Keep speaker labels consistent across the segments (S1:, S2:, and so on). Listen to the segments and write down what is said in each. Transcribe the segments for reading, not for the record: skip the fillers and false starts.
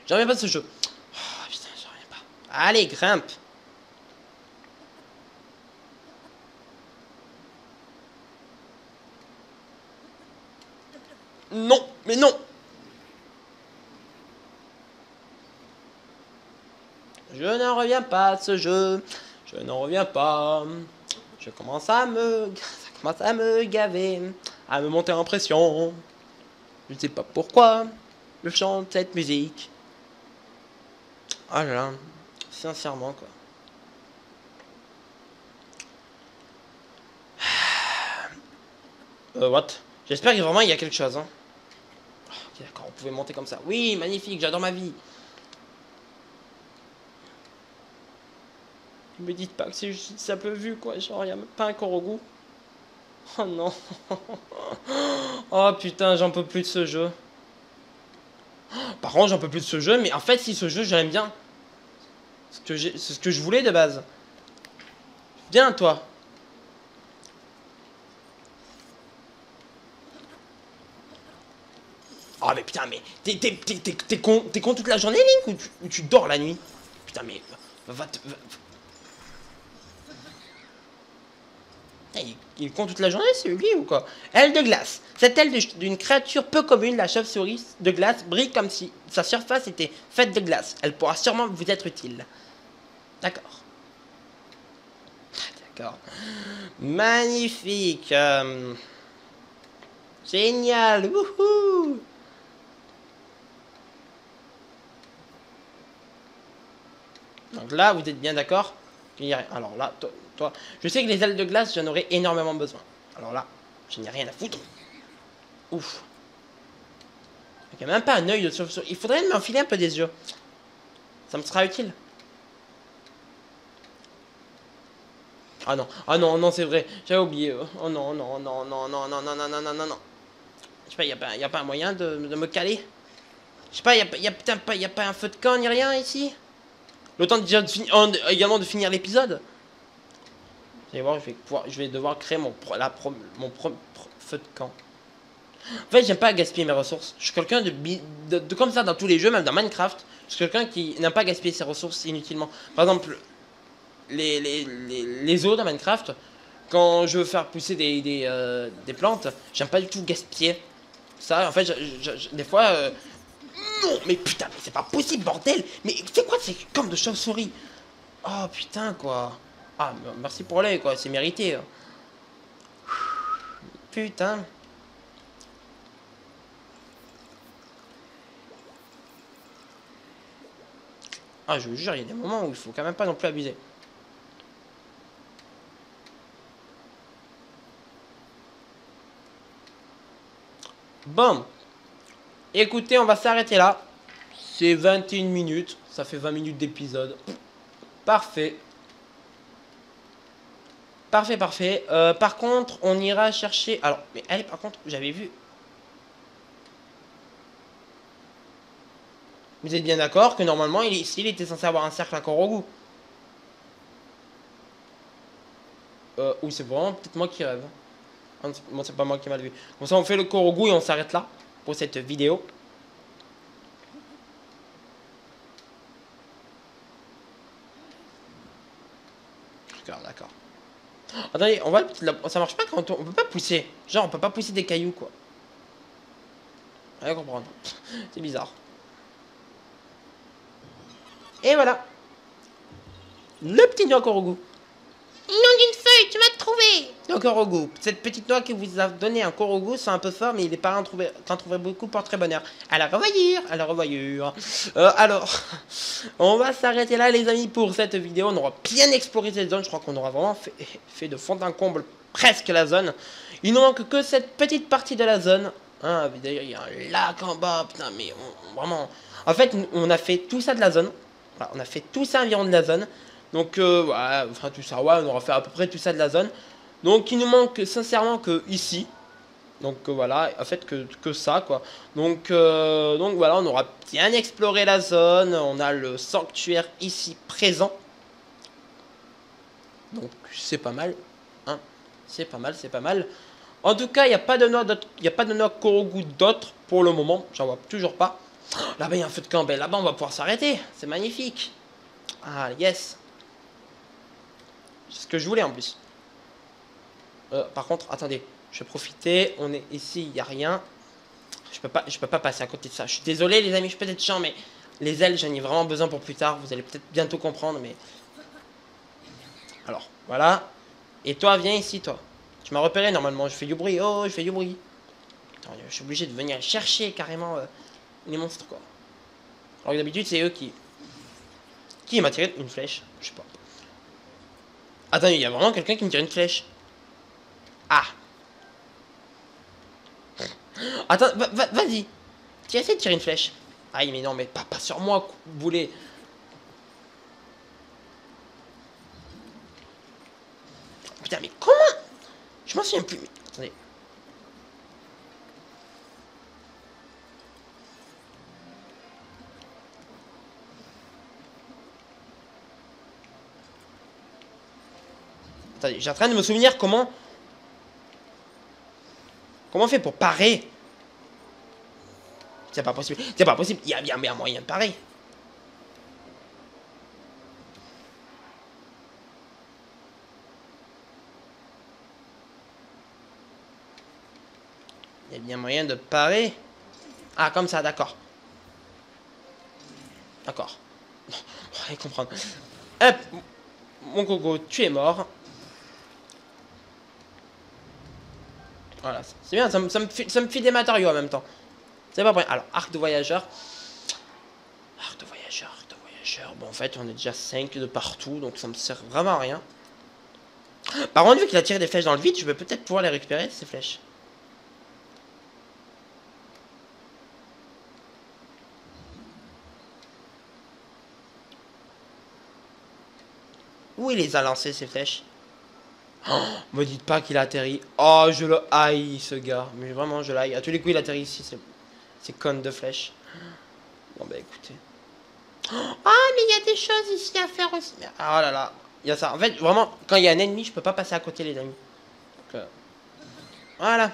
S1: J'en reviens pas de ce jeu. Oh, putain, j'en reviens pas. Allez, grimpe. Non, mais non. Je n'en reviens pas de ce jeu. Je n'en reviens pas. Ça commence à me gaver, à me monter en pression. Je ne sais pas pourquoi je chante cette musique. Oh là là, sincèrement quoi. What? J'espère que vraiment il y a quelque chose. Hein. Oh, ok, d'accord, on pouvait monter comme ça. Oui, magnifique, j'adore ma vie. Ne me dites pas que c'est juste simple vue quoi, genre il n'y a même pas un Korogu. Oh non. Oh putain, j'en peux plus de ce jeu. Par contre, j'en peux plus de ce jeu, mais en fait, si ce jeu, j'aime bien. C'est ce que je voulais de base. Viens, toi. Oh, mais putain, mais t'es con toute la journée, Link, ou tu dors la nuit? Putain, mais putain, il est con toute la journée, c'est lui ou quoi? Aile de glace. Cette aile d'une créature peu commune, la chauve-souris de glace, brille comme si sa surface était faite de glace. Elle pourra sûrement vous être utile. D'accord. D'accord. Magnifique. Génial. Wouhou. Donc là, vous êtes bien d'accord qu'il n'y a rien. Alors là, toi, je sais que les ailes de glace, j'en aurais énormément besoin. Alors là, je n'ai rien à foutre. Ouf. Il n'y a même pas un œil de chauve-souris. Il faudrait m'enfiler un peu des yeux. Ça me sera utile. Ah non, non, c'est vrai. J'avais oublié. Oh non, non, non, non, non, non, non, non, non, non, non, non. Je sais pas, y a pas un moyen de me caler. Je sais pas, putain, y a pas un feu de camp ni rien ici. Le temps déjà de finir, également de finir l'épisode. Vous allez voir, je vais devoir créer mon propre feu de camp. En fait, j'aime pas gaspiller mes ressources. Je suis quelqu'un de comme ça dans tous les jeux, même dans Minecraft. Je suis quelqu'un qui n'aime pas gaspiller ses ressources inutilement. Par exemple, les eaux dans Minecraft, quand je veux faire pousser des plantes, j'aime pas du tout gaspiller. Ça, en fait, des fois... non, mais putain, mais c'est pas possible, bordel. Mais c'est quoi ces cornes de chauve-souris? Oh, putain, quoi. Ah, merci pour l'aide, quoi, c'est mérité. Putain. Ah, je vous jure, il y a des moments où il faut quand même pas non plus abuser. Bon. Écoutez, on va s'arrêter là. C'est 21 minutes. Ça fait 20 minutes d'épisode. Parfait. Parfait, parfait. Par contre, on ira chercher... Alors, mais allez, par contre, j'avais vu... Vous êtes bien d'accord que normalement, ici, il était censé avoir un cercle à Korogu. Ou c'est vraiment peut-être moi qui rêve. Bon, c'est pas moi qui ai mal vu. Comme ça, on fait le Korogu et on s'arrête là pour cette vidéo. D'accord. Attendez, ça marche pas quand on peut pas pousser. Genre, on peut pas pousser des cailloux, quoi. Allez comprendre. C'est bizarre. Et voilà. Le petit noix Korogu. Nom d'une feuille, tu m'as trouvé. Le Korogu. Cette petite noix qui vous a donné un Korogu, c'est un peu fort, mais les parents t'en trouveraient beaucoup pour très bonheur. À la revoyure, à la revoyure. Alors, on va s'arrêter là, les amis, pour cette vidéo. On aura bien exploré cette zone. Je crois qu'on aura vraiment fait de fond en comble presque la zone. Il ne manque que cette petite partie de la zone. Hein, d'ailleurs, il y a un lac en bas. Putain, mais vraiment... En fait, on a fait tout ça de la zone. Voilà, on a fait tout ça environ de la zone. Donc, ouais, enfin tout ça, ouais, on aura fait à peu près tout ça de la zone. Donc, il nous manque sincèrement que ici. Donc, voilà, en fait, que ça, quoi. Donc, voilà, on aura bien exploré la zone. On a le sanctuaire ici présent. Donc, c'est pas mal. Hein, c'est pas mal, c'est pas mal. En tout cas, il n'y a pas de noix Korogu d'autres pour le moment. J'en vois toujours pas. Là-bas, il y a un feu de camp. Ben, là-bas, on va pouvoir s'arrêter. C'est magnifique. Ah, yes. C'est ce que je voulais en plus. Par contre, attendez. Je vais profiter. On est ici, il n'y a rien. Je peux pas passer à côté de ça. Je suis désolé, les amis, je suis peut-être chiant, mais les ailes, j'en ai vraiment besoin pour plus tard. Vous allez peut-être bientôt comprendre, mais... Alors, voilà. Et toi, viens ici, toi. Tu m'as repéré, normalement. Je fais du bruit. Oh, je fais du bruit. Attends, je suis obligé de venir chercher, carrément, les monstres, quoi. Alors que d'habitude, c'est eux qui... Qui m'a tiré une flèche? Je sais pas. Attends, il y a vraiment quelqu'un qui me tire une flèche. Ah. Attends, vas-y. Tu essaies de tirer une flèche. Aïe, mais non, mais pas sur moi, boulet. Putain, mais comment? Je m'en souviens plus. Mais... Attendez. Attendez, j'ai en train de me souvenir comment... Comment on fait pour parer? C'est pas possible. C'est pas possible. Il y a bien un moyen de parer. Il y a bien moyen de parer. Ah, comme ça, d'accord. D'accord. On va comprendre. Hop. Mon gogo, tu es mort. Voilà, c'est bien, ça me file des matériaux en même temps. C'est pas vrai. Alors, arc de voyageur. Arc de voyageur, arc de voyageur. Bon, en fait, on est déjà 5 de partout, donc ça me sert vraiment à rien. Par contre, vu qu'il a tiré des flèches dans le vide, je vais peut-être pouvoir les récupérer, ces flèches. Où il les a lancées, ces flèches? Oh, me dites pas qu'il a atterri. Oh, je le haïs, ce gars. Mais vraiment, je l'haïs. À tous les coups, il atterrit ici, ces connes de flèches. Bon, bah écoutez. Ah, mais il y a des choses ici à faire aussi. Ah, oh là là. Il y a ça. En fait, vraiment, quand il y a un ennemi, je peux pas passer à côté, les amis. Donc, voilà.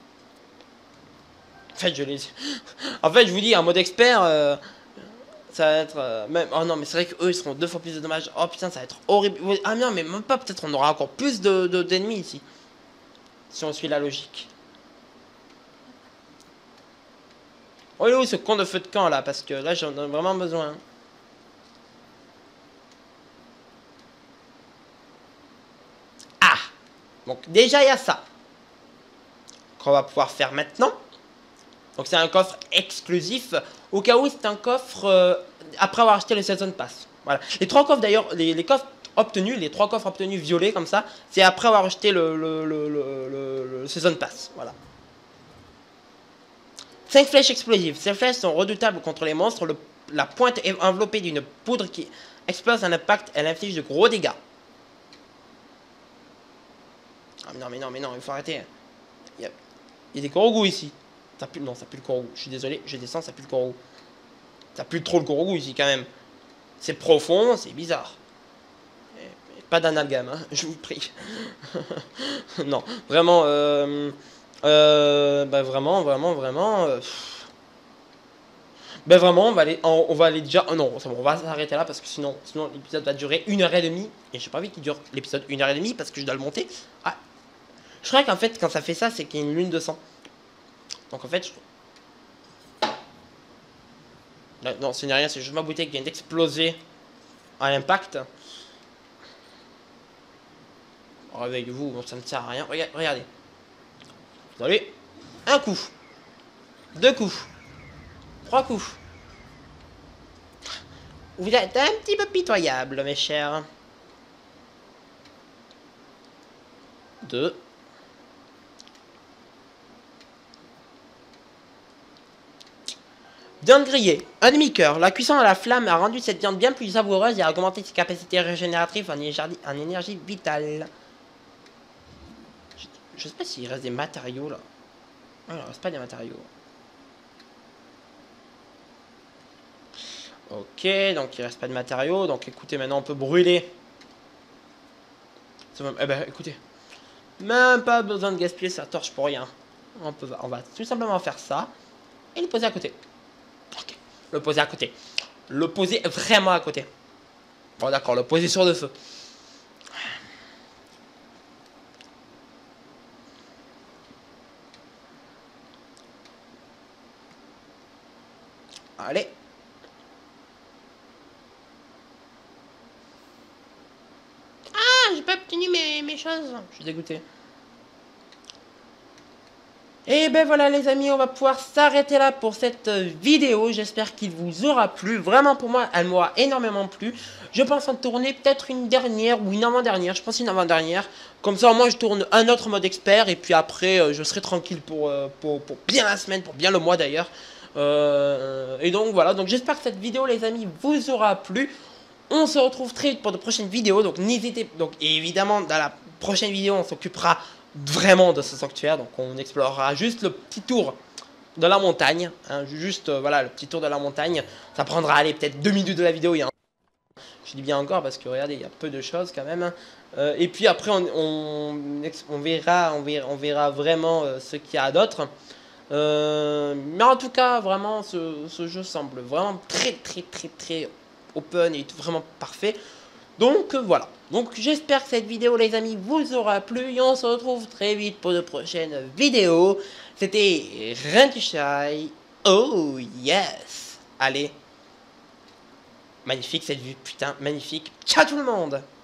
S1: En fait, je les... En fait, je vous dis, en mode expert, ça va être... même... Oh non, mais c'est vrai qu'eux, ils seront 2 fois plus de dommages. Oh putain, ça va être horrible. Ah non, mais même pas, peut-être on aura encore plus d'ennemis ici. Si on suit la logique. Oh, il est où ce con de feu de camp, là? Parce que là, j'en ai vraiment besoin. Ah! Donc, déjà, il y a ça. Qu'on va pouvoir faire maintenant. Donc c'est un coffre exclusif. Au cas où c'est un coffre après avoir acheté le Season Pass. Voilà. Les 3 coffres d'ailleurs, les coffres obtenus, les 3 coffres obtenus violets comme ça, c'est après avoir acheté le Season Pass. Voilà. 5 flèches explosives. Ces flèches sont redoutables contre les monstres. La pointe est enveloppée d'une poudre qui explose un impact. Elle inflige de gros dégâts. Ah mais non, mais non, mais non, il faut arrêter. Il y a des Korogu ici. Ça pue, non, ça pue le Korogu. Je suis désolé, je descends, ça pue le Korogu. Ça pue trop le Korogu ici quand même. C'est profond, c'est bizarre. Et pas d'amalgame, hein, je vous prie. Non, vraiment, bah vraiment, ben vraiment, on va aller déjà... Oh non, bon, on va s'arrêter là parce que sinon l'épisode va durer 1h30. Et j'ai pas envie qu'il dure l'épisode 1h30 parce que je dois le monter. Ah, je crois qu'en fait, quand ça fait ça, c'est qu'il y a une lune de sang. Donc en fait, là, non, ce n'est rien, c'est juste ma bouteille qui vient d'exploser à l'impact. Réveillez-vous, bon, ça ne sert à rien. Regardez. Allez, un coup. 2 coups. 3 coups. Vous êtes un petit peu pitoyable, mes chers. 2. Viande grillée, un demi-cœur. La cuisson à la flamme a rendu cette viande bien plus savoureuse et a augmenté ses capacités régénératives en énergie vitale. Je sais pas s'il reste des matériaux là. Ah, il reste pas des matériaux. Ok, donc il reste pas de matériaux. Donc écoutez, maintenant on peut brûler. Eh ben écoutez, même pas besoin de gaspiller sa torche pour rien. On va tout simplement faire ça et le poser à côté. Ok. Le poser à côté. Le poser vraiment à côté. Bon d'accord, le poser sur le feu. Allez. Ah, j'ai pas obtenu mes choses. Je suis dégoûté. Et ben voilà les amis, on va pouvoir s'arrêter là pour cette vidéo. J'espère qu'il vous aura plu. Vraiment pour moi, elle m'aura énormément plu. Je pense en tourner peut-être une dernière ou une avant-dernière. Je pense une avant-dernière. Comme ça, moi je tourne un autre mode expert. Et puis après, je serai tranquille pour bien la semaine, pour bien le mois d'ailleurs. Et donc voilà, donc j'espère que cette vidéo les amis vous aura plu. On se retrouve très vite pour de prochaines vidéos. Donc n'hésitez, donc évidemment dans la prochaine vidéo on s'occupera vraiment de ce sanctuaire. Donc on explorera juste le petit tour de la montagne. Hein, juste voilà le petit tour de la montagne. Ça prendra allez peut-être 2 minutes de la vidéo. Je dis bien encore parce que regardez il y a peu de choses quand même. Et puis après on verra vraiment ce qu'il y a d'autre. Mais en tout cas vraiment ce jeu semble vraiment très open et vraiment parfait. Donc voilà. Donc j'espère que cette vidéo les amis vous aura plu. Et on se retrouve très vite pour de prochaines vidéos. C'était Rentuchai. Oh yes. Allez. Magnifique cette vue, putain, magnifique. Ciao tout le monde.